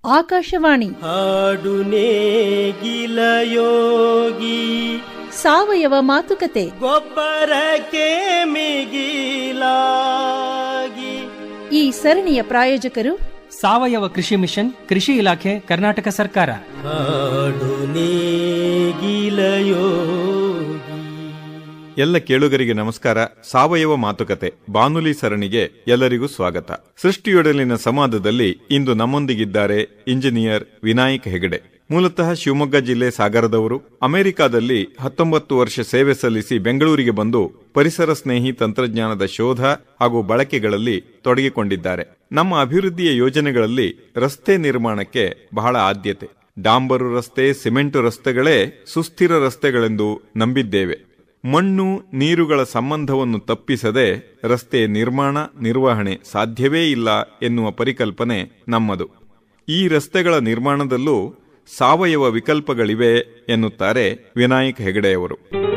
ಆಕಾಶವಾಣಿ ಹಾಡು ನೇಗಿಲಯೋಗಿ ಸಾವಯವ ಮಾತುಕತೆ ಗೊಬ್ಬರಕ್ಕೆ ಮಿಗಿಲಾಗಿ. ಈ ಸರಣಿಯ ಪ್ರಾಯೋಜಕರು ಸಾವಯವ ಕೃಷಿ ಮಿಷನ್, ಕೃಷಿ ಇಲಾಖೆ, ಕರ್ನಾಟಕ ಸರ್ಕಾರ. ಹಾಡು ನೇಗಿಲಯೋಗಿ. ಎಲ್ಲ ಕೇಳುಗರಿಗೆ ನಮಸ್ಕಾರ. ಸಾವಯವ ಮಾತುಕತೆ ಬಾನುಲಿ ಸರಣಿಗೆ ಎಲ್ಲರಿಗೂ ಸ್ವಾಗತ. ಸೃಷ್ಟಿಯೊಡಲಿನ ಸಂವಾದದಲ್ಲಿ ಇಂದು ನಮ್ಮೊಂದಿಗಿದ್ದಾರೆ ಇಂಜಿನಿಯರ್ ವಿನಾಯಕ್ ಹೆಗಡೆ. ಮೂಲತಃ ಶಿವಮೊಗ್ಗ ಜಿಲ್ಲೆ ಸಾಗರದವರು. ಅಮೆರಿಕಾದಲ್ಲಿ 19 ವರ್ಷ ಸೇವೆ ಸಲ್ಲಿಸಿ ಬೆಂಗಳೂರಿಗೆ ಬಂದು ಪರಿಸರ ಸ್ನೇಹಿ ತಂತ್ರಜ್ಞಾನದ ಶೋಧ ಹಾಗೂ ಬಳಕೆಗಳಲ್ಲಿ ತೊಡಗಿಕೊಂಡಿದ್ದಾರೆ. ನಮ್ಮ ಅಭಿವೃದ್ಧಿಯ ಯೋಜನೆಗಳಲ್ಲಿ ರಸ್ತೆ ನಿರ್ಮಾಣಕ್ಕೆ ಬಹಳ ಆದ್ಯತೆ. ಡಾಂಬರು ರಸ್ತೆ, ಸಿಮೆಂಟು ರಸ್ತೆಗಳೇ ಸುಸ್ಥಿರ ರಸ್ತೆಗಳೆಂದು ನಂಬಿದ್ದೇವೆ. ಮಣ್ಣು ನೀರುಗಳ ಸಂಬಂಧವನ್ನು ತಪ್ಪಿಸದೆ ರಸ್ತೆ ನಿರ್ಮಾಣ ನಿರ್ವಹಣೆ ಸಾಧ್ಯವೇ ಇಲ್ಲ ಎನ್ನುವ ಪರಿಕಲ್ಪನೆ ನಮ್ಮದು. ಈ ರಸ್ತೆಗಳ ನಿರ್ಮಾಣದಲ್ಲೂ ಸಾವಯವ ವಿಕಲ್ಪಗಳಿವೆ ಎನ್ನುತ್ತಾರೆ ವಿನಾಯಕ್ ಹೆಗಡೆಯವರು.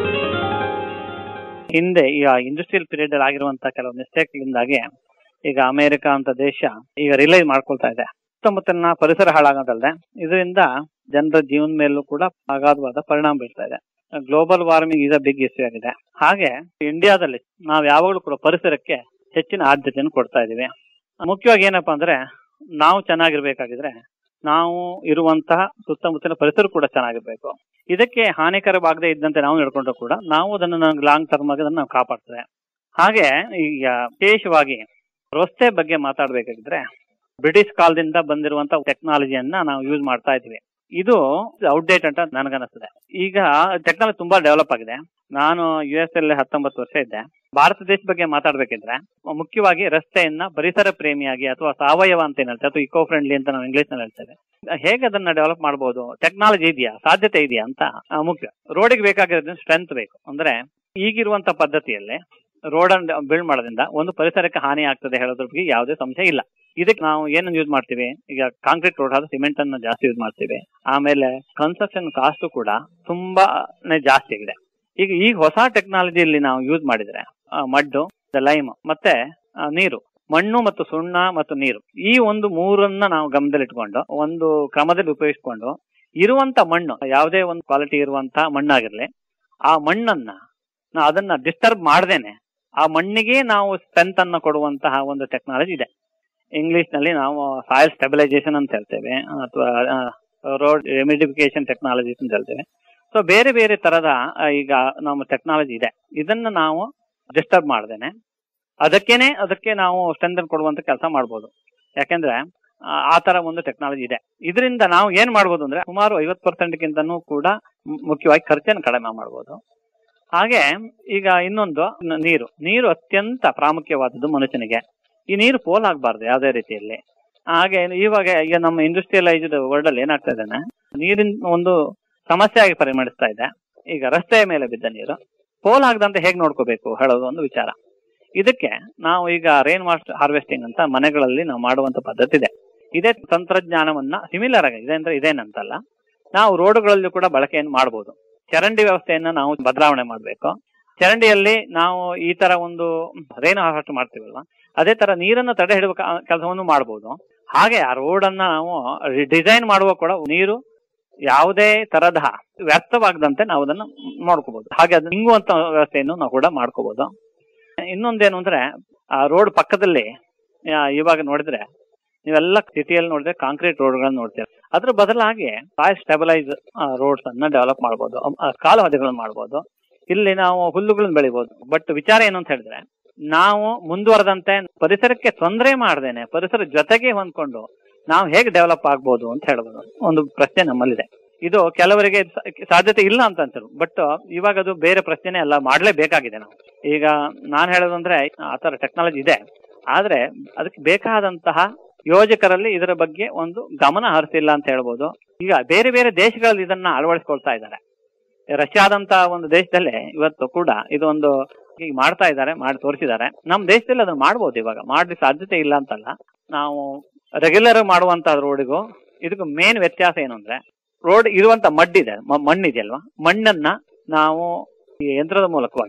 ಹಿಂದೆ ಈ ಇಂಡಸ್ಟ್ರಿಯಲ್ ಪೀರಿಯಡ್ ಅಲ್ಲಿ ಆಗಿರುವಂತಹ ಕೆಲವು ಮಿಸ್ಟೇಕ್ಗಳಿಂದಾಗಿ ಈಗ ಅಮೆರಿಕ ಅಂತ ದೇಶ ಈಗ ರಿಲೈಸ್ ಮಾಡ್ಕೊಳ್ತಾ ಇದೆ. ಸುತ್ತಮುತ್ತಲಿನ ಪರಿಸರ ಹಾಳಾಗೋದಲ್ಲದೆ ಇದರಿಂದ ಜನರ ಜೀವನ ಮೇಲೂ ಕೂಡ ಅಗಾಧವಾದ ಪರಿಣಾಮ ಬೀಳ್ತಾ ಇದೆ. ಗ್ಲೋಬಲ್ ವಾರ್ಮಿಂಗ್ ಈಗ ಬಿಗ್ ಇಶ್ಯೂ ಆಗಿದೆ. ಹಾಗೆ ಇಂಡಿಯಾದಲ್ಲಿ ನಾವು ಯಾವಾಗಲೂ ಕೂಡ ಪರಿಸರಕ್ಕೆ ಹೆಚ್ಚಿನ ಆದ್ಯತೆಯನ್ನು ಕೊಡ್ತಾ ಇದೀವಿ. ಮುಖ್ಯವಾಗಿ ಏನಪ್ಪಾ ಅಂದ್ರೆ, ನಾವು ಚೆನ್ನಾಗಿರ್ಬೇಕಾಗಿದ್ರೆ ನಾವು ಇರುವಂತಹ ಸುತ್ತಮುತ್ತಲಿನ ಪರಿಸರ ಕೂಡ ಚೆನ್ನಾಗಿರ್ಬೇಕು. ಇದಕ್ಕೆ ಹಾನಿಕರವಾಗದೇ ಇದ್ದಂತೆ ನಾವು ನಡ್ಕೊಂಡ್ರು ಕೂಡ ನಾವು ಅದನ್ನು ಲಾಂಗ್ ಟರ್ಮ್ ಆಗಿ ಅದನ್ನು ನಾವು ಕಾಪಾಡ್ತೇವೆ. ಹಾಗೆ ಈಗ ವಿಶೇಷವಾಗಿ ರಸ್ತೆ ಬಗ್ಗೆ ಮಾತಾಡ್ಬೇಕಾಗಿದ್ರೆ ಬ್ರಿಟಿಷ್ ಕಾಲದಿಂದ ಬಂದಿರುವಂತಹ ಟೆಕ್ನಾಲಜಿಯನ್ನ ನಾವು ಯೂಸ್ ಮಾಡ್ತಾ ಇದೀವಿ. ಇದು ಔಟ್ಡೇಟ್ ಅಂತ ನನಗನ್ನಿಸ್ತದೆ. ಈಗ ಟೆಕ್ನಾಲಜಿ ತುಂಬಾ ಡೆವಲಪ್ ಆಗಿದೆ. ನಾನು US ಅಲ್ಲಿ 19 ವರ್ಷ ಇದ್ದೆ. ಭಾರತ ದೇಶದ ಬಗ್ಗೆ ಮಾತಾಡ್ಬೇಕಿದ್ರೆ ಮುಖ್ಯವಾಗಿ ರಸ್ತೆಯನ್ನ ಪರಿಸರ ಪ್ರೇಮಿಯಾಗಿ ಅಥವಾ ಸಾವಯವ ಅಂತ ಏನ್ ಹೇಳ್ತೇವೆ, ಅಥವಾ ಇಕೋ ಫ್ರೆಂಡ್ಲಿ ಅಂತ ನಾವು ಇಂಗ್ಲಿಷ್ ನಲ್ಲಿ ಹೇಳ್ತೇವೆ, ಹೇಗೆ ಅದನ್ನ ಡೆವಲಪ್ ಮಾಡಬಹುದು, ಟೆಕ್ನಾಲಜಿ ಇದೆಯಾ, ಸಾಧ್ಯತೆ ಇದೆಯಾ ಅಂತ ಮುಖ್ಯ. ರೋಡಿಗೆ ಬೇಕಾಗಿರೋದ್ರಿಂದ ಸ್ಟ್ರೆಂತ್ ಬೇಕು. ಅಂದ್ರೆ ಈಗಿರುವಂತ ಪದ್ಧತಿಯಲ್ಲಿ ರೋಡ್ ಅನ್ನು ಬಿಲ್ಡ್ ಮಾಡೋದ್ರಿಂದ ಒಂದು ಪರಿಸರಕ್ಕೆ ಹಾನಿ ಆಗ್ತದೆ ಹೇಳೋದ್ರ ಬಗ್ಗೆ ಯಾವುದೇ ಸಂಶಯ ಇಲ್ಲ. ಇದಕ್ಕೆ ನಾವು ಏನನ್ನು ಯೂಸ್ ಮಾಡ್ತೀವಿ, ಈಗ ಕಾಂಕ್ರೀಟ್ ರೋಡ್ ಆದ್ರೆ ಸಿಮೆಂಟ್ ಅನ್ನು ಜಾಸ್ತಿ ಯೂಸ್ ಮಾಡ್ತೀವಿ. ಆಮೇಲೆ ಕನ್ಸ್ಟ್ರಕ್ಷನ್ ಕಾಸ್ಟ್ ಕೂಡ ತುಂಬಾನೇ ಜಾಸ್ತಿ ಆಗಿದೆ. ಈಗ ಹೊಸ ಟೆಕ್ನಾಲಜಿಯಲ್ಲಿ ನಾವು ಯೂಸ್ ಮಾಡಿದ್ರೆ ಮಡ್ಡು, ಲೈಮ್ ಮತ್ತೆ ನೀರು, ಮಣ್ಣು ಮತ್ತು ಸುಣ್ಣ ಮತ್ತು ನೀರು, ಈ ಒಂದು ಮೂರನ್ನ ನಾವು ಗಮನದಲ್ಲಿಟ್ಕೊಂಡು ಒಂದು ಕ್ರಮದಲ್ಲಿ ಉಪಯೋಗಿಸ್ಕೊಂಡು ಇರುವಂತ ಮಣ್ಣು ಯಾವುದೇ ಒಂದು ಕ್ವಾಲಿಟಿ ಇರುವಂತ ಮಣ್ಣಾಗಿರ್ಲಿ, ಆ ಮಣ್ಣನ್ನ ಅದನ್ನ ಡಿಸ್ಟರ್ಬ್ ಮಾಡ್ದೇನೆ ಆ ಮಣ್ಣಿಗೆ ನಾವು ಸ್ಟ್ರೆಂತ್ ಅನ್ನು ಕೊಡುವಂತಹ ಒಂದು ಟೆಕ್ನಾಲಜಿ ಇದೆ. ಇಂಗ್ಲಿಷ್ ನಲ್ಲಿ ನಾವು ಸಾಯಿಲ್ ಸ್ಟೆಬಿಲೈಸೇಷನ್ ಅಂತ ಹೇಳ್ತೇವೆ, ಅಥವಾ ರೋಡ್ ರೆಮಿಡಿಫಿಕೇಶನ್ ಟೆಕ್ನಾಲಜೀಸ್ ಅಂತ ಹೇಳ್ತೇವೆ. ಸೊ ಬೇರೆ ಬೇರೆ ತರದ ಈಗ ನಮ್ಮ ಟೆಕ್ನಾಲಜಿ ಇದೆ. ಇದನ್ನ ನಾವು ಡಿಸ್ಟರ್ಬ್ ಮಾಡ್ದೇನೆ ಅದಕ್ಕೆ ನಾವು ಸ್ಟ್ರೆಂತ್ ಕೊಡುವಂತ ಕೆಲಸ ಮಾಡ್ಬೋದು. ಯಾಕೆಂದ್ರೆ ಆ ತರ ಒಂದು ಟೆಕ್ನಾಲಜಿ ಇದೆ. ಇದರಿಂದ ನಾವು ಏನ್ ಮಾಡ್ಬೋದು ಅಂದ್ರೆ ಸುಮಾರು 50% ಕೂಡ ಮುಖ್ಯವಾಗಿ ಖರ್ಚನ್ನು ಕಡಿಮೆ ಮಾಡ್ಬೋದು. ಹಾಗೆ ಈಗ ಇನ್ನೊಂದು ನೀರು ಅತ್ಯಂತ ಪ್ರಾಮುಖ್ಯವಾದದ್ದು ಮನುಷ್ಯನಿಗೆ. ಈ ನೀರು ಪೋಲ್ ಆಗಬಾರ್ದು ಯಾವುದೇ ರೀತಿಯಲ್ಲಿ. ಹಾಗೆ ಈಗ ನಮ್ಮ ಇಂಡಸ್ಟ್ರಿಯಲೈಸ್ಡ್ ವರ್ಲ್ಡ್ ಅಲ್ಲಿ ಏನಾಗ್ತಾ ಇದೆ, ನೀರಿನ ಒಂದು ಸಮಸ್ಯೆ ಆಗಿ ಪರಿಗಣಿಸ್ತಾ ಇದೆ. ಈಗ ರಸ್ತೆಯ ಮೇಲೆ ಬಿದ್ದ ನೀರು ಪೋಲ್ ಆಗದಂತೆ ಹೇಗೆ ನೋಡ್ಕೋಬೇಕು ಹೇಳೋದು ಒಂದು ವಿಚಾರ. ಇದಕ್ಕೆ ನಾವು ಈಗ ರೈನ್ ವಾಟರ್ ಹಾರ್ವೆಸ್ಟಿಂಗ್ ಅಂತ ಮನೆಗಳಲ್ಲಿ ನಾವು ಮಾಡುವಂತ ಪದ್ಧತಿ ಇದೆ. ಇದೇ ತಂತ್ರಜ್ಞಾನವನ್ನ ಸಿಮಿಲರ್ ಆಗಿ ಇದೆ ಅಂದ್ರೆ ಇದೇನಂತಲ್ಲ, ನಾವು ರೋಡ್ಗಳಲ್ಲೂ ಕೂಡ ಬಳಕೆಯನ್ನು ಮಾಡಬಹುದು. ಚರಂಡಿ ವ್ಯವಸ್ಥೆಯನ್ನ ನಾವು ಬದಲಾವಣೆ ಮಾಡಬೇಕು. ಚರಂಡಿಯಲ್ಲಿ ನಾವು ಈ ತರ ಒಂದು ರೈನ್ ಹಾರ್ವೆಸ್ಟ್ ಮಾಡ್ತೀವಲ್ವಾ, ಅದೇ ತರ ನೀರನ್ನ ತಡೆ ಹಿಡುವ ಕೆಲಸವನ್ನು ಮಾಡಬಹುದು. ಹಾಗೆ ಆ ರೋಡ್ ಅನ್ನ ನಾವು ಡಿಸೈನ್ ಮಾಡುವ ಕೂಡ ನೀರು ಯಾವುದೇ ತರಹ ವ್ಯರ್ಥವಾಗದಂತೆ ನಾವು ಅದನ್ನ ನೋಡ್ಕೋಬಹುದು. ಹಾಗೆ ಅದು ಹಿಂಗುವಂತ ವ್ಯವಸ್ಥೆಯನ್ನು ನಾವು ಕೂಡ ಮಾಡ್ಕೋಬಹುದು. ಇನ್ನೊಂದೇನು ಅಂದ್ರೆ, ಆ ರೋಡ್ ಪಕ್ಕದಲ್ಲಿ ಇವಾಗ ನೋಡಿದ್ರೆ ನೀವೆಲ್ಲ ಸಿಟಿಯಲ್ಲಿ ನೋಡಿದ್ರೆ ಕಾಂಕ್ರೀಟ್ ರೋಡ್ಗಳನ್ನ ನೋಡ್ತೀವಿ. ಅದ್ರ ಬದಲಾಗಿ ಸಾಯಿಲ್ ಸ್ಟೆಬಿಲೈಸ್ ರೋಡ್ಸ್ ಅನ್ನ ಡೆವಲಪ್ ಮಾಡಬಹುದು, ಕಾಲುಹಾದಿಗಳನ್ನ ಮಾಡಬಹುದು. ಇಲ್ಲಿ ನಾವು ಹುಲ್ಲುಗಳನ್ನ ಬೆಳಿಬಹುದು. ಬಟ್ ವಿಚಾರ ಏನು ಅಂತ ಹೇಳಿದ್ರೆ, ನಾವು ಮುಂದುವರೆದಂತೆ ಪರಿಸರಕ್ಕೆ ತೊಂದರೆ ಮಾಡದೇನೆ ಪರಿಸರ ಜೊತೆಗೆ ಹೊಂದ್ಕೊಂಡು ನಾವು ಹೇಗೆ ಡೆವಲಪ್ ಆಗ್ಬೋದು ಅಂತ ಹೇಳ್ಬೋದು. ಒಂದು ಪ್ರಶ್ನೆ ನಮ್ಮಲ್ಲಿದೆ. ಇದು ಕೆಲವರಿಗೆ ಸಾಧ್ಯತೆ ಇಲ್ಲ ಅಂತ ಅಂತಾರೆ, ಬಟ್ ಇವಾಗ ಅದು ಬೇರೆ ಪ್ರಶ್ನೆ ಎಲ್ಲ ಮಾಡ್ಲೇಬೇಕಾಗಿದೆ. ನಾವು ಈಗ ನಾನು ಹೇಳೋದಂದ್ರೆ ಆತರ ಟೆಕ್ನಾಲಜಿ ಇದೆ, ಆದ್ರೆ ಅದಕ್ಕೆ ಬೇಕಾದಂತಹ ಯೋಜಕರಲ್ಲಿ ಇದರ ಬಗ್ಗೆ ಒಂದು ಗಮನ ಹರಿಸಿಲ್ಲ ಅಂತ ಹೇಳ್ಬೋದು. ಈಗ ಬೇರೆ ಬೇರೆ ದೇಶಗಳಲ್ಲಿ ಇದನ್ನ ಅಳವಡಿಸ್ಕೊಳ್ತಾ ಇದ್ದಾರೆ. ರಷ್ಯಾದಂತ ಒಂದು ದೇಶದಲ್ಲೇ ಇವತ್ತು ಕೂಡ ಇದೊಂದು ಈಗ ಮಾಡ್ತಾ ಇದ್ದಾರೆ, ಮಾಡಿ ತೋರಿಸಿದ್ದಾರೆ. ನಮ್ಮ ದೇಶದಲ್ಲಿ ಅದನ್ನ ಮಾಡ್ಬೋದು. ಇವಾಗ ಮಾಡ್ಲಿಕ್ಕೆ ಸಾಧ್ಯತೆ ಇಲ್ಲ ಅಂತಲ್ಲ. ನಾವು ರೆಗ್ಯುಲರ್ ಮಾಡುವಂತ ರೋಡಿಗೂ ಇದಕ್ಕೂ ಮೇನ್ ವ್ಯತ್ಯಾಸ ಏನು ಅಂದ್ರೆ, ರೋಡ್ ಇರುವಂತ ಮಣ್ಣಿದೆಯಲ್ವಾ, ಮಣ್ಣನ್ನ ನಾವು ಈ ಯಂತ್ರದ ಮೂಲಕವಾಗಿ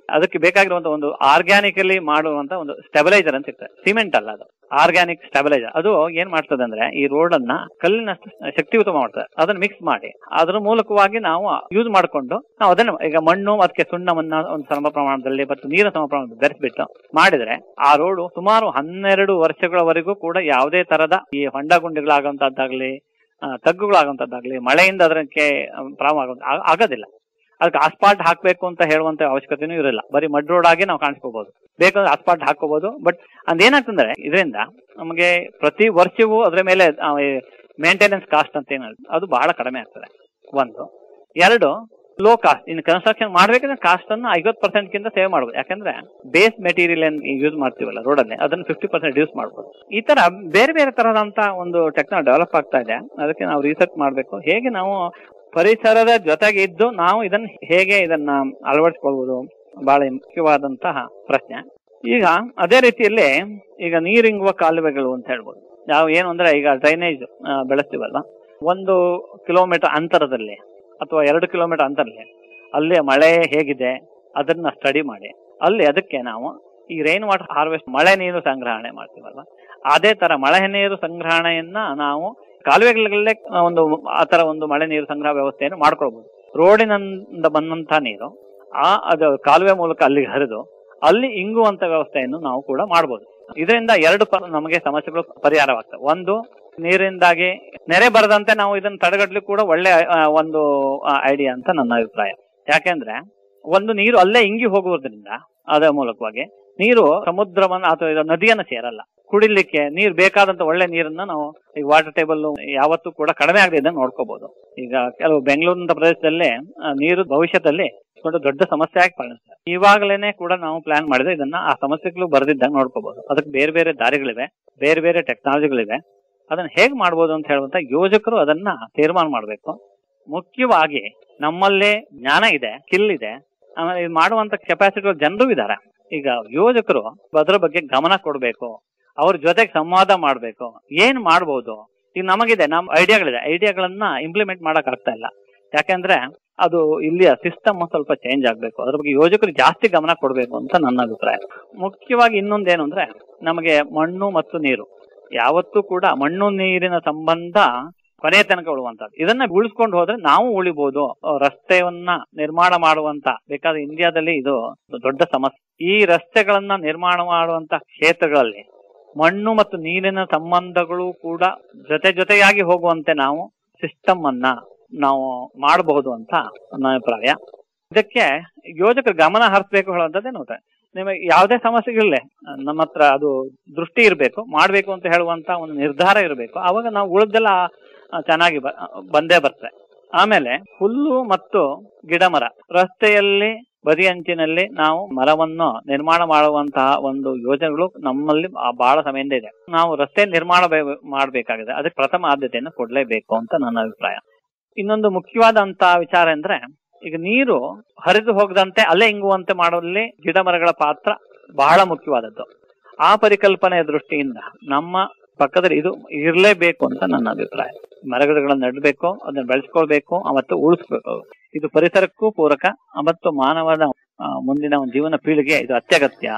ಅದಕ್ಕೆ ಬೇಕಾಗಿರುವಂತ ಒಂದು ಆರ್ಗ್ಯಾನಿಕಲಿ ಮಾಡುವಂತ ಒಂದು ಸ್ಟೆಬಿಲೈಸರ್ ಅಂತ ಸಿಗ್ತದೆ. ಸಿಮೆಂಟ್ ಅಲ್ಲ, ಅದು ಆರ್ಗ್ಯಾನಿಕ್ ಸ್ಟೆಬಿಲೈಸರ್. ಅದು ಏನ್ ಮಾಡ್ತದೆ ಅಂದ್ರೆ ಈ ರೋಡ್ ಅನ್ನ ಕಲ್ಲಿನಷ್ಟು ಶಕ್ತಿಯುತ ಮಾಡ್ತದೆ. ಅದನ್ನ ಮಿಕ್ಸ್ ಮಾಡಿ ಅದರ ಮೂಲಕವಾಗಿ ನಾವು ಯೂಸ್ ಮಾಡಿಕೊಂಡು ನಾವು ಅದನ್ನ ಈಗ ಮಣ್ಣು ಅದಕ್ಕೆ ಸುಣ್ಣವನ್ನ ಒಂದು ಸಮ ಪ್ರಮಾಣದಲ್ಲಿ ಮತ್ತು ನೀರಿನ ಸಮ ಪ್ರಮಾಣದಲ್ಲಿ ಬೆರೆಸ್ಬಿಟ್ಟು ಮಾಡಿದ್ರೆ ಆ ರೋಡ್ ಸುಮಾರು 12 ವರ್ಷಗಳವರೆಗೂ ಕೂಡ ಯಾವುದೇ ತರದ ಈ ಹೊಂಡ ಗುಂಡಿಗಳಾಗುವಂತದ್ದಾಗ್ಲಿ ತಗ್ಗುಗಳಾಗುವಂತದ್ದಾಗ್ಲಿ ಮಳೆಯಿಂದ ಅದಕ್ಕೆ ಪ್ರಾಬ್ಲಮ್ ಆಗೋದಿಲ್ಲ. ಅದಕ್ಕೆ ಆಸ್ಪಾಲ್ಟ್ ಹಾಕ್ಬೇಕು ಅಂತ ಹೇಳುವಂತ ಅವಶ್ಯಕತೆನೂ ಇರಲ್ಲ. ಬರೀ ಮಡ್ ರೋಡ್ ಆಗಿ ನಾವು ಕಾಣಿಸ್ಕೋಬಹುದು. ಬೇಕಾದ್ರೆ ಆಸ್ಪಾಲ್ಟ್ ಹಾಕೋಬಹುದು. ಬಟ್ ಅದೇನಾಗ್ತಂದ್ರೆ ಇದರಿಂದ ನಮಗೆ ಪ್ರತಿ ವರ್ಷವೂ ಅದ್ರ ಮೇಲೆ ಮೇಂಟೆನೆನ್ಸ್ ಕಾಸ್ಟ್ ಅಂತ ಏನ ಅದು ಬಹಳ ಕಡಿಮೆ ಆಗ್ತದೆ. 1. 2, ಲೋ ಕಾಸ್ಟ್. ಇನ್ನು ಕನ್ಸ್ಟ್ರಕ್ಷನ್ ಮಾಡ್ಬೇಕಂದ್ರೆ ಕಾಸ್ಟ್ ಅನ್ನು 50% ಗಿಂತ ಸೇವ್ ಮಾಡಬಹುದು. ಯಾಕಂದ್ರೆ ಬೇಸ್ ಮೆಟೀರಿಯಲ್ ಏನ್ ಯೂಸ್ ಮಾಡ್ತೀವಲ್ಲ ರೋಡಲ್ಲಿ ಅದನ್ನು 50% ರಿಡ್ಯೂಸ್ ಮಾಡಬಹುದು. ಈ ತರ ಬೇರೆ ಬೇರೆ ತರದಂತ ಒಂದು ಟೆಕ್ನಾಲಜಿ ಡೆವಲಪ್ ಆಗ್ತಾ ಇದೆ. ಅದಕ್ಕೆ ನಾವು ರಿಸರ್ಚ್ ಮಾಡಬೇಕು. ಹೇಗೆ ನಾವು ಪರಿಸರದ ಜೊತೆಗೆ ಇದ್ದು ನಾವು ಇದನ್ನ ಅಳವಡಿಸಿಕೊಳ್ಳಬಹುದು, ಬಹಳ ಮುಖ್ಯವಾದಂತಹ ಪ್ರಶ್ನೆ. ಈಗ ಅದೇ ರೀತಿಯಲ್ಲಿ ಈಗ ನೀರಿಂಗುವ ಕಾಲುವೆಗಳು ಅಂತ ಹೇಳ್ಬೋದು. ನಾವು ಏನು ಅಂದ್ರೆ ಈಗ ಡ್ರೈನೇಜ್ ಬೆಳೆಸ್ತೀವಲ್ಲ, 1 ಕಿಲೋಮೀಟರ್ ಅಂತರದಲ್ಲಿ ಅಥವಾ 2 ಕಿಲೋಮೀಟರ್ ಅಂತರದಲ್ಲಿ ಅಲ್ಲಿ ಮಳೆ ಹೇಗಿದೆ ಅದನ್ನ ಸ್ಟಡಿ ಮಾಡಿ ಅಲ್ಲಿ ಅದಕ್ಕೆ ನಾವು ಈ ರೈನ್ ವಾಟರ್ ಹಾರ್ವೆಸ್ಟ್ ಮಳೆ ನೀರು ಸಂಗ್ರಹಣೆ ಮಾಡ್ತೀವಲ್ಲ, ಅದೇ ತರ ಮಳೆ ನೀರು ಸಂಗ್ರಹಣೆಯನ್ನ ನಾವು ಕಾಲುವೆಗಳಲ್ಲೇ ಒಂದು ಆತರ ಒಂದು ಮಳೆ ನೀರು ಸಂಗ್ರಹ ವ್ಯವಸ್ಥೆಯನ್ನು ಮಾಡ್ಕೊಳ್ಬಹುದು. ರೋಡಿನಿಂದ ಬಂದಂತ ನೀರು ಅದು ಕಾಲುವೆ ಮೂಲಕ ಅಲ್ಲಿಗೆ ಹರಿದು ಅಲ್ಲಿ ಇಂಗುವಂತ ವ್ಯವಸ್ಥೆಯನ್ನು ನಾವು ಕೂಡ ಮಾಡಬಹುದು. ಇದರಿಂದ 2 ನಮಗೆ ಸಮಸ್ಯೆಗಳು ಪರಿಹಾರವಾಗ್ತವೆ. 1, ನೀರಿಂದಾಗಿ ನೆರೆ ಬರದಂತೆ ನಾವು ಇದನ್ನು ತಡೆಗಟ್ಟಲಿಕ್ಕೆ ಕೂಡ ಒಳ್ಳೆ ಒಂದು ಐಡಿಯಾ ಅಂತ ನನ್ನ ಅಭಿಪ್ರಾಯ. ಯಾಕೆಂದ್ರೆ ಒಂದು ನೀರು ಅಲ್ಲೇ ಇಂಗಿ ಹೋಗುವುದರಿಂದ ಅದರ ಮೂಲಕವಾಗಿ ನೀರು ಸಮುದ್ರವನ್ನ ಅಥವಾ ನದಿಯನ್ನ ಸೇರಲ್ಲ. ಕುಡಿಲಿಕ್ಕೆ ನೀರು ಬೇಕಾದಂತ ಒಳ್ಳೆ ನೀರನ್ನ ನಾವು ಈಗ ವಾಟರ್ ಟೇಬಲ್ ಯಾವತ್ತೂ ಕೂಡ ಕಡಿಮೆ ಆಗದೆ ಇದನ್ನ ನೋಡ್ಕೋಬಹುದು. ಈಗ ಕೆಲವು ಬೆಂಗಳೂರಿನ ಪ್ರದೇಶದಲ್ಲಿ ನೀರು ಭವಿಷ್ಯದಲ್ಲಿ ದೊಡ್ಡ ಸಮಸ್ಯೆ ಆಗಿ ಪರಿಣಿಸ್ತಾರೆ. ಇವಾಗಲೇನೆ ಕೂಡ ನಾವು ಪ್ಲಾನ್ ಮಾಡಿದ್ರೆ ಇದನ್ನ ಆ ಸಮಸ್ಯೆಗಳು ಬರೆದಿದ್ದಾಗ ನೋಡ್ಕೋಬಹುದು. ಅದಕ್ಕೆ ಬೇರೆ ಬೇರೆ ದಾರಿಗಳಿವೆ, ಬೇರೆ ಬೇರೆ ಟೆಕ್ನಾಲಜಿಗಳಿವೆ. ಅದನ್ನ ಹೇಗ್ ಮಾಡ್ಬೋದು ಅಂತ ಹೇಳುವಂತ ಯೋಜಕರು ಅದನ್ನ ತೀರ್ಮಾನ ಮಾಡ್ಬೇಕು. ಮುಖ್ಯವಾಗಿ ನಮ್ಮಲ್ಲೇ ಜ್ಞಾನ ಇದೆ, ಸ್ಕಿಲ್ ಇದೆ, ಆಮೇಲೆ ಇದು ಮಾಡುವಂತ ಕೆಪಾಸಿಟಿ ಜನರು ಇದ್ದಾರೆ. ಈಗ ಯೋಜಕರು ಅದರ ಬಗ್ಗೆ ಗಮನ ಕೊಡ್ಬೇಕು, ಅವ್ರ ಜೊತೆಗೆ ಸಂವಾದ ಮಾಡ್ಬೇಕು. ಏನ್ ಮಾಡ್ಬೋದು, ಈಗ ನಮಗಿದೆ ನಮ್ಮ ಐಡಿಯಾಗಳನ್ನ ಇಂಪ್ಲಿಮೆಂಟ್ ಮಾಡಕ್ ಆಗ್ತಾ ಇಲ್ಲ. ಯಾಕಂದ್ರೆ ಅದು ಇಲ್ಲಿಯ ಸಿಸ್ಟಮ್ ಸ್ವಲ್ಪ ಚೇಂಜ್ ಆಗ್ಬೇಕು. ಅದ್ರ ಬಗ್ಗೆ ಯೋಜಕರು ಜಾಸ್ತಿ ಗಮನ ಕೊಡ್ಬೇಕು ಅಂತ ನನ್ನ ಅಭಿಪ್ರಾಯ. ಮುಖ್ಯವಾಗಿ ಇನ್ನೊಂದೇನು ಅಂದ್ರೆ ನಮಗೆ ಮಣ್ಣು ಮತ್ತು ನೀರು ಯಾವತ್ತೂ ಕೂಡ ಮಣ್ಣು ನೀರಿನ ಸಂಬಂಧ ಕೊನೆಯ ತನಕ ಉಳುವಂತದ್ದು. ಇದನ್ನ ಉಳಿಸ್ಕೊಂಡು ಹೋದ್ರೆ ನಾವು ಉಳಿಬಹುದು. ರಸ್ತೆಯನ್ನ ನಿರ್ಮಾಣ ಮಾಡುವಂತ ಬೇಕಾದ್ರೆ ಇಂಡಿಯಾದಲ್ಲಿ ಇದು ದೊಡ್ಡ ಸಮಸ್ಯೆ. ಈ ರಸ್ತೆಗಳನ್ನ ನಿರ್ಮಾಣ ಮಾಡುವಂತ ಕ್ಷೇತ್ರಗಳಲ್ಲಿ ಮಣ್ಣು ಮತ್ತು ನೀರಿನ ಸಂಬಂಧಗಳು ಕೂಡ ಜೊತೆಯಾಗಿ ಹೋಗುವಂತೆ ನಾವು ಸಿಸ್ಟಮ್ ಅನ್ನ ನಾವು ಮಾಡಬಹುದು ಅಂತ ನನ್ನ ಅಭಿಪ್ರಾಯ. ಇದಕ್ಕೆ ಯೋಜಕರು ಗಮನ ಹರಿಸಬೇಕು ಹೇಳುವಂತದ್ದೇ ನೋಡ್ತಾರೆ. ನಿಮಗೆ ಯಾವುದೇ ಸಮಸ್ಯೆಗಳಿಲ್ಲ, ನಮ್ಮ ಹತ್ರ ಅದು ದೃಷ್ಟಿ ಇರಬೇಕು, ಮಾಡ್ಬೇಕು ಅಂತ ಹೇಳುವಂತ ಒಂದು ನಿರ್ಧಾರ ಇರಬೇಕು. ಅವಾಗ ನಾವು ಉಳಿದೆಲ್ಲ ಚೆನ್ನಾಗಿ ಬಂದೇ ಬರ್ತದೆ. ಆಮೇಲೆ ಹುಲ್ಲು ಮತ್ತು ಗಿಡ ಮರ ರಸ್ತೆಯಲ್ಲಿ ಬದಿ ಅಂಚಿನಲ್ಲಿ ನಾವು ಮರವನ್ನು ನಿರ್ಮಾಣ ಮಾಡುವಂತಹ ಒಂದು ಯೋಜನೆಗಳು ನಮ್ಮಲ್ಲಿ ಬಹಳ ಸಮಯದಿಂದ ಇದೆ. ನಾವು ರಸ್ತೆ ನಿರ್ಮಾಣ ಮಾಡಬೇಕಾಗಿದೆ, ಅದಕ್ಕೆ ಪ್ರಥಮ ಆದ್ಯತೆಯನ್ನು ಕೊಡ್ಲೇಬೇಕು ಅಂತ ನನ್ನ ಅಭಿಪ್ರಾಯ. ಇನ್ನೊಂದು ಮುಖ್ಯವಾದಂತ ವಿಚಾರ ಅಂದ್ರೆ ಈಗ ನೀರು ಹರಿದು ಹೋಗದಂತೆ ಅಲ್ಲೇ ಇಂಗುವಂತೆ ಮಾಡುವಲ್ಲಿ ಗಿಡ ಮರಗಳ ಪಾತ್ರ ಬಹಳ ಮುಖ್ಯವಾದದ್ದು. ಆ ಪರಿಕಲ್ಪನೆಯ ದೃಷ್ಟಿಯಿಂದ ನಮ್ಮ ಪಕ್ಕದಲ್ಲಿ ಇದು ಇರಲೇಬೇಕು ಅಂತ ನನ್ನ ಅಭಿಪ್ರಾಯ. ಮರಗಿಡಗಳನ್ನ ನೆಡಬೇಕು, ಅದನ್ನ ಬೆಳೆಸ್ಕೊಳ್ಬೇಕು ಮತ್ತು ಉಳಿಸ್ಬೇಕು. ಇದು ಪರಿಸರಕ್ಕೂ ಪೂರಕ ಮತ್ತು ಮಾನವನ ಮುಂದಿನ ಒಂದು ಜೀವನ ಪೀಳಿಗೆ ಇದು ಅತ್ಯಗತ್ಯ.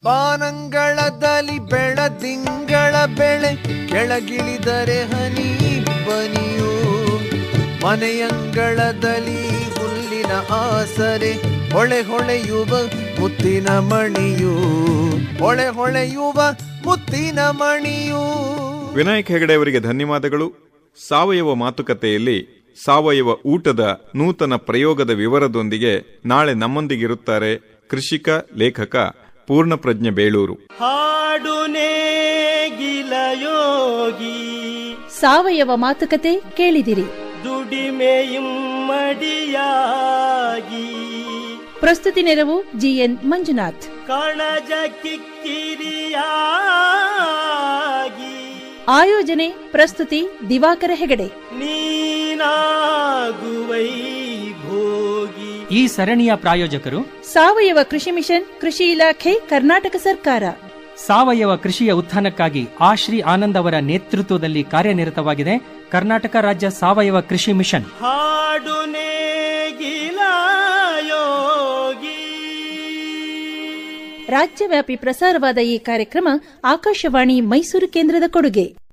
ಬಾನಂಗಳದಲ್ಲಿ ಬೆಳದಿಂಗಳ ಬೆಳೆ ಕೆಳಗಿಳಿದರೆ ಹನಿ ಬನಿಯು, ಮನೆಯಂಗಳದಲ್ಲಿ ಹುಲ್ಲಿನ ಆಸರೆ ಹೊಳೆ ಹೊಳೆಯುವ ಮುತ್ತಿನ ಮಣಿಯು, ಹೊಳೆ ಹೊಳೆಯುವ ಮುತ್ತಿನ ಮಣಿಯು. ವಿನಾಯಕ್ ಹೆಗಡೆ ಅವರಿಗೆ ಧನ್ಯವಾದಗಳು. ಸಾವಯವ ಮಾತುಕತೆಯಲ್ಲಿ ಸಾವಯವ ಊಟದ ನೂತನ ಪ್ರಯೋಗದ ವಿವರದೊಂದಿಗೆ ನಾಳೆ ನಮ್ಮೊಂದಿಗಿರುತ್ತಾರೆ ಕೃಷಿಕ ಲೇಖಕ ಪೂರ್ಣಪ್ರಜ್ಞೆ ಬೇಳೂರು. ಹಾಡು ನೇಗಿಲ ಯೋಗಿ ಸಾವಯವ ಮಾತುಕತೆ ಕೇಳಿದಿರಿ. ದುಡಿಮೆയും ಮಡಿಯಾಗಿ ಪ್ರಸ್ತುತಿ ನೆರವು ಜಿಎನ್ ಮಂಜುನಾಥ್. ಕಣಜ ಕಿಕ್ಕಿರಿಯಾಗಿ ಆಯೋಜನೆ ಪ್ರಸ್ತುತಿ ದಿವಾಕರ ಹೆಗಡೆ. ನೀನಾಗುವೈ ಭೋಗಿ. ಈ ಸರಣಿಯ ಪ್ರಾಯೋಜಕರು ಸಾವಯವ ಕೃಷಿ ಮಿಷನ್, ಕೃಷಿ ಇಲಾಖೆ, ಕರ್ನಾಟಕ ಸರ್ಕಾರ. ಸಾವಯವ ಕೃಷಿಯ ಉತ್ಥಾನಕ್ಕಾಗಿ ಶ್ರೀ ಆನಂದ್ ಅವರ ನೇತೃತ್ವದಲ್ಲಿ ಕಾರ್ಯನಿರತವಾಗಿದೆ ಕರ್ನಾಟಕ ರಾಜ್ಯ ಸಾವಯವ ಕೃಷಿ ಮಿಷನ್. ಹಾಡು ನೇಗಿಲ ಯೋಗಿ ರಾಜ್ಯವ್ಯಾಪಿ ಪ್ರಸಾರವಾದ ಈ ಕಾರ್ಯಕ್ರಮ ಆಕಾಶವಾಣಿ ಮೈಸೂರು ಕೇಂದ್ರದ ಕೊಡುಗೆ.